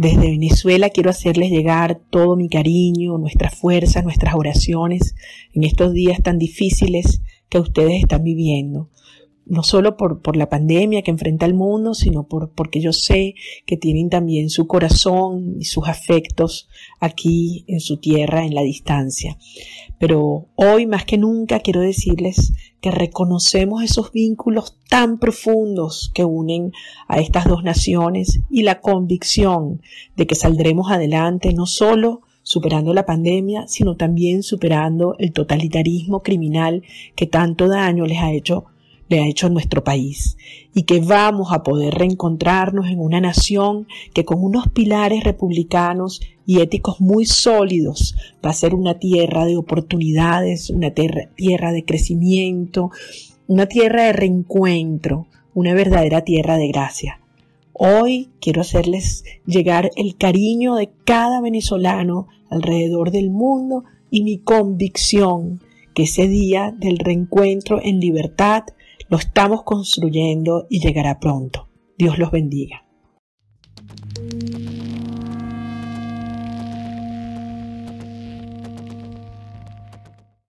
Desde Venezuela quiero hacerles llegar todo mi cariño, nuestras fuerzas, nuestras oraciones en estos días tan difíciles que ustedes están viviendo. No solo por la pandemia que enfrenta el mundo, sino porque yo sé que tienen también su corazón y sus afectos aquí en su tierra, en la distancia. Pero hoy más que nunca quiero decirles que reconocemos esos vínculos tan profundos que unen a estas dos naciones y la convicción de que saldremos adelante no solo superando la pandemia, sino también superando el totalitarismo criminal que tanto daño le ha hecho a nuestro país, y que vamos a poder reencontrarnos en una nación que con unos pilares republicanos y éticos muy sólidos va a ser una tierra de oportunidades, una tierra de crecimiento, una tierra de reencuentro, una verdadera tierra de gracia. Hoy quiero hacerles llegar el cariño de cada venezolano alrededor del mundo y mi convicción que ese día del reencuentro en libertad lo estamos construyendo y llegará pronto. Dios los bendiga.